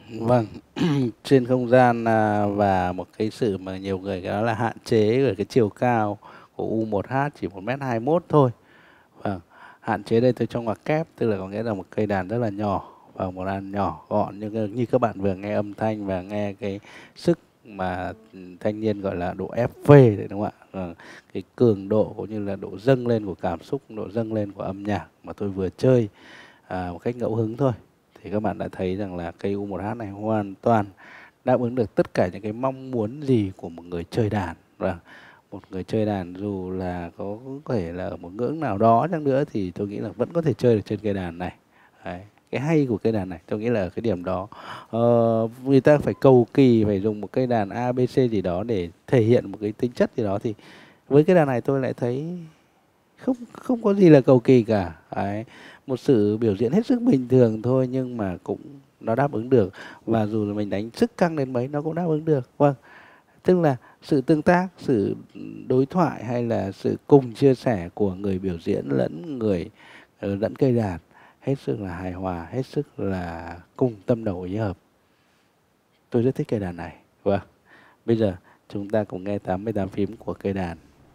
Vâng, trên không gian và một cái sự mà nhiều người đó là hạn chế ở cái chiều cao của U1H chỉ 1m21 thôi. Vâng, hạn chế đây tôi cho ngoặc kép, tức là có nghĩa là một cây đàn rất là nhỏ và một đàn nhỏ gọn như các bạn vừa nghe âm thanh và nghe cái sức mà thanh niên gọi là độ ép phê đấy, đúng không ạ? Cái cường độ cũng như là độ dâng lên của cảm xúc, độ dâng lên của âm nhạc mà tôi vừa chơi một cách ngẫu hứng thôi, thì các bạn đã thấy rằng là cây U1H này hoàn toàn đáp ứng được tất cả những cái mong muốn gì của một người chơi đàn. Và một người chơi đàn dù là có thể là ở một ngưỡng nào đó chăng nữa thì tôi nghĩ là vẫn có thể chơi được trên cây đàn này. Đấy. Cái hay của cây đàn này tôi nghĩ là ở cái điểm đó. Người ta phải cầu kỳ phải dùng một cây đàn ABC gì đó để thể hiện một cái tính chất gì đó, thì với cái đàn này tôi lại thấy không không có gì là cầu kỳ cả. Đấy. Một sự biểu diễn hết sức bình thường thôi nhưng mà cũng nó đáp ứng được, và dù là mình đánh sức căng đến mấy nó cũng đáp ứng được. Vâng, tức là sự tương tác, sự đối thoại hay là sự cùng chia sẻ của người biểu diễn lẫn cây đàn hết sức là hài hòa, hết sức là cùng tâm đầu ý hợp. Tôi rất thích cây đàn này. Vâng, bây giờ chúng ta cùng nghe 88 phím của cây đàn.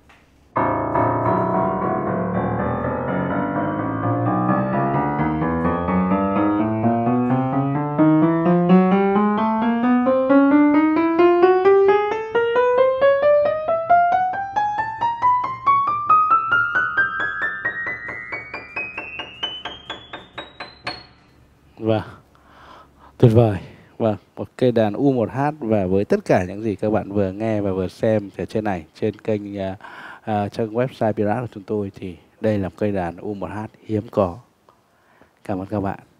Vâng, tuyệt vời. Vâng, một cây đàn U1H và với tất cả những gì các bạn vừa nghe và vừa xem ở trên này, trên kênh trang website Pirat của chúng tôi, thì đây là một cây đàn U1H hiếm có. Cảm ơn các bạn.